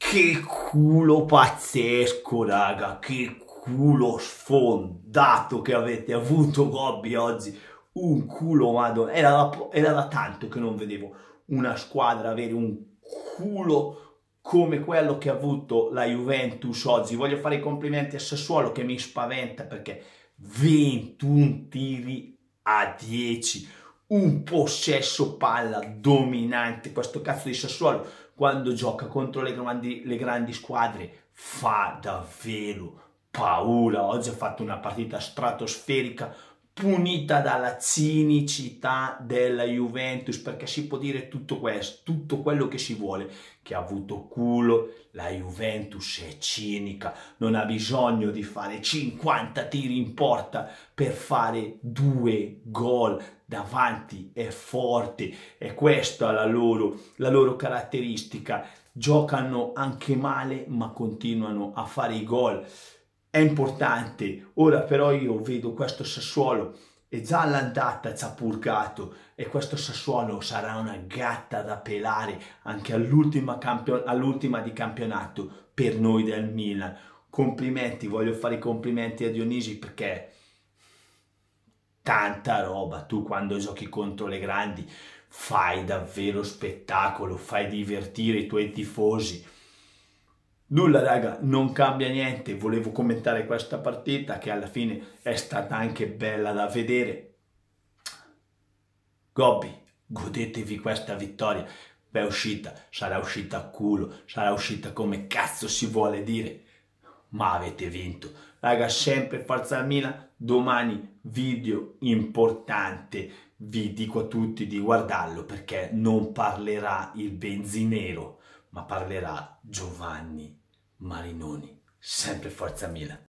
Che culo pazzesco, raga, che culo sfondato che avete avuto Gobbi oggi. Un culo, madonna, era da tanto che non vedevo una squadra avere un culo come quello che ha avuto la Juventus oggi. Voglio fare i complimenti a Sassuolo che mi spaventa perché 21 tiri a 10, un possesso palla dominante. Questo cazzo di Sassuolo quando gioca contro le grandi squadre fa davvero paura. Oggi ha fatto una partita stratosferica, punita dalla cinicità della Juventus, perché si può dire tutto questo, tutto quello che si vuole, che ha avuto culo. La Juventus è cinica, non ha bisogno di fare 50 tiri in porta per fare 2 gol. Davanti è forte, è questa la loro caratteristica. Giocano anche male ma continuano a fare i gol. È importante. Ora però io vedo questo Sassuolo e già all'andata ci ha purgato e questo Sassuolo sarà una gatta da pelare anche all'ultima di campionato per noi del Milan. Complimenti, voglio fare i complimenti a Dionisi perché tanta roba. Tu quando giochi contro le grandi fai davvero spettacolo, fai divertire i tuoi tifosi. Nulla raga, non cambia niente, volevo commentare questa partita che alla fine è stata anche bella da vedere. Gobbi, godetevi questa vittoria, beh uscita, sarà uscita a culo, sarà uscita come cazzo si vuole dire, ma avete vinto. Raga, sempre forza al Milan, domani video importante, vi dico a tutti di guardarlo perché non parlerà il benzinero, ma parlerà Giovanni Marinoni, sempre forza Milan.